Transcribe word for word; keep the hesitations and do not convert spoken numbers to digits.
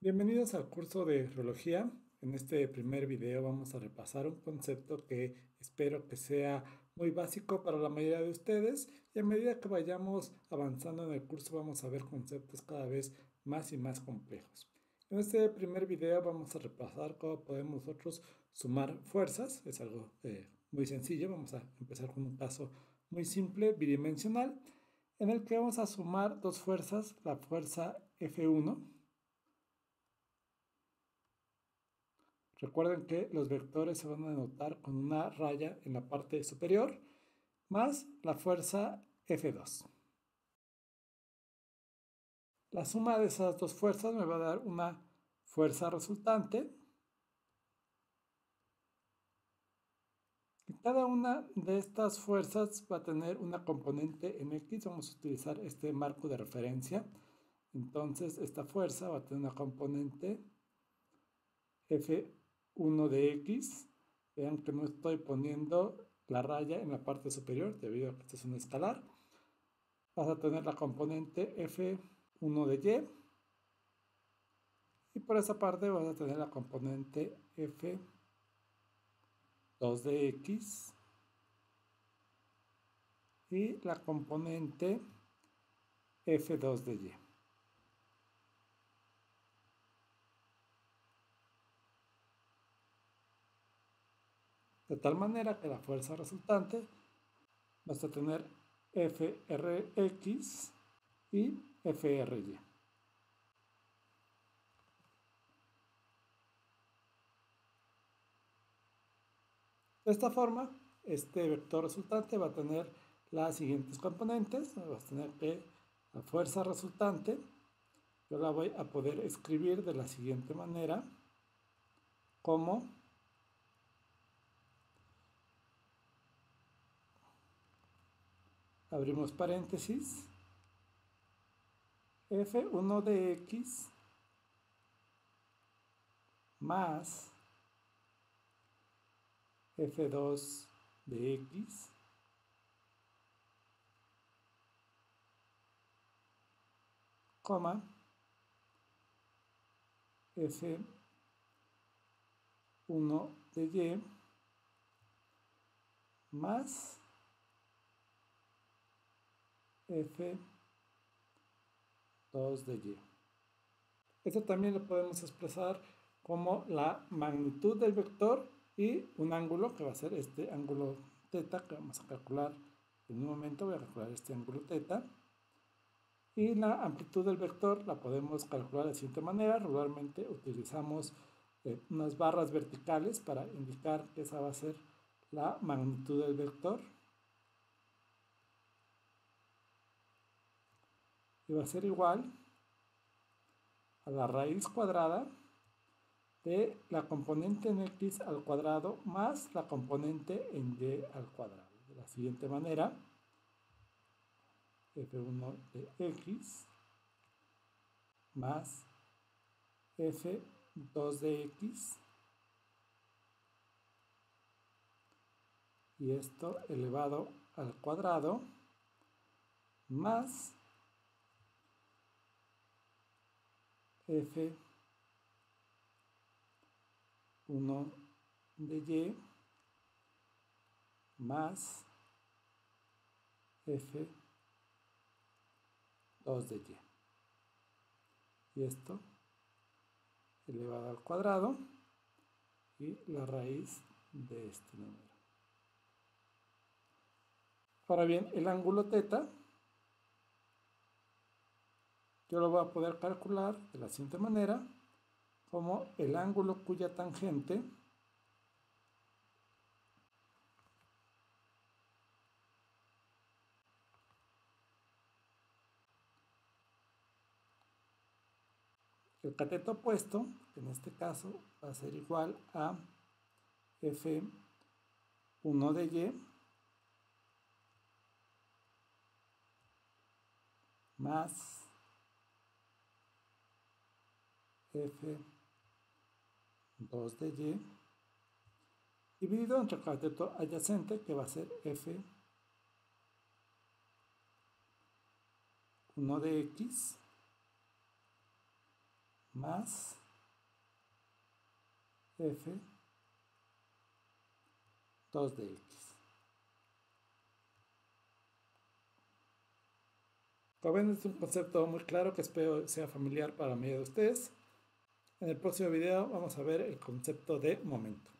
Bienvenidos al curso de Geología. En este primer video vamos a repasar un concepto que espero que sea muy básico para la mayoría de ustedes, y a medida que vayamos avanzando en el curso vamos a ver conceptos cada vez más y más complejos. En este primer video vamos a repasar cómo podemos nosotros sumar fuerzas. Es algo eh, muy sencillo. Vamos a empezar con un caso muy simple, bidimensional, en el que vamos a sumar dos fuerzas, la fuerza F uno. Recuerden que los vectores se van a denotar con una raya en la parte superior, más la fuerza F dos. La suma de esas dos fuerzas me va a dar una fuerza resultante. Y cada una de estas fuerzas va a tener una componente en X. Vamos a utilizar este marco de referencia. Entonces esta fuerza va a tener una componente F uno de X. Vean que no estoy poniendo la raya en la parte superior debido a que esto es un escalar. Vas a tener la componente F uno de Y, y por esa parte vas a tener la componente F dos de X y la componente F dos de Y. De tal manera que la fuerza resultante vas a tener F R X y F R Y. De esta forma, este vector resultante va a tener las siguientes componentes. Vas a tener que la fuerza resultante yo la voy a poder escribir de la siguiente manera, como abrimos paréntesis, F uno de X más F dos de X coma F uno de Y más F dos de Y. Esto también lo podemos expresar como la magnitud del vector y un ángulo, que va a ser este ángulo teta, que vamos a calcular en un momento. Voy a calcular este ángulo teta. Y la amplitud del vector la podemos calcular de la siguiente manera. Regularmente utilizamos eh, unas barras verticales para indicar que esa va a ser la magnitud del vector. Y va a ser igual a la raíz cuadrada de la componente en X al cuadrado más la componente en Y al cuadrado. De la siguiente manera, F uno de X más F dos de X, y esto elevado al cuadrado más F uno de Y más F dos de Y. Y esto elevado al cuadrado y la raíz de este número. Ahora bien, el ángulo teta yo lo voy a poder calcular de la siguiente manera, como el ángulo cuya tangente el cateto opuesto, en este caso va a ser igual a F uno de Y más F dos de Y dividido entre el cateto adyacente, que va a ser F uno de X más f dos de x. Como ven, es un concepto muy claro que espero sea familiar para la mayoría de ustedes. En el próximo video vamos a ver el concepto de momento.